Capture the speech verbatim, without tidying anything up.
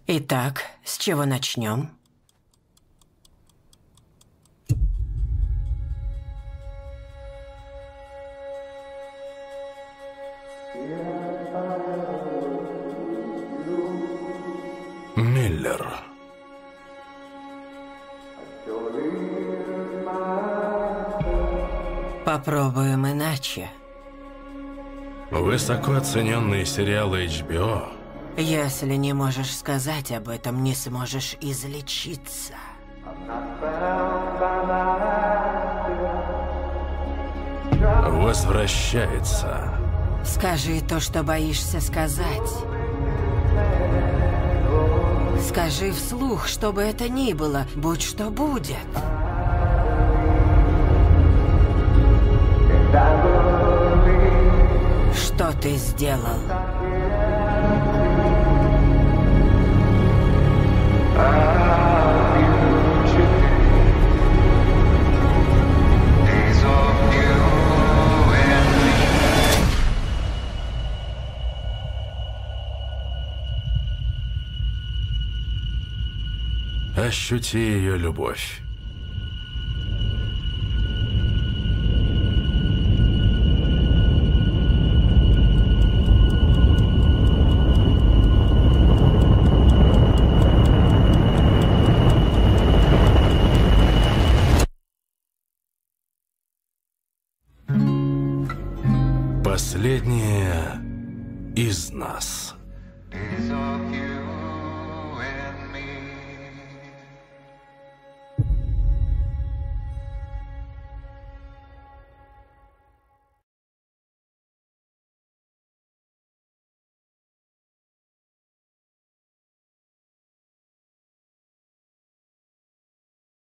Итак, с чего начнем? Миллер. Попробуем иначе. Высоко оцененные сериалы эйч би о. Если не можешь сказать об этом, не сможешь излечиться. Возвращается. Скажи то, что боишься сказать. Скажи вслух, что бы это ни было, будь что будет. Что ты сделал? Ощути ее любовь. Последняя из нас. Days of you.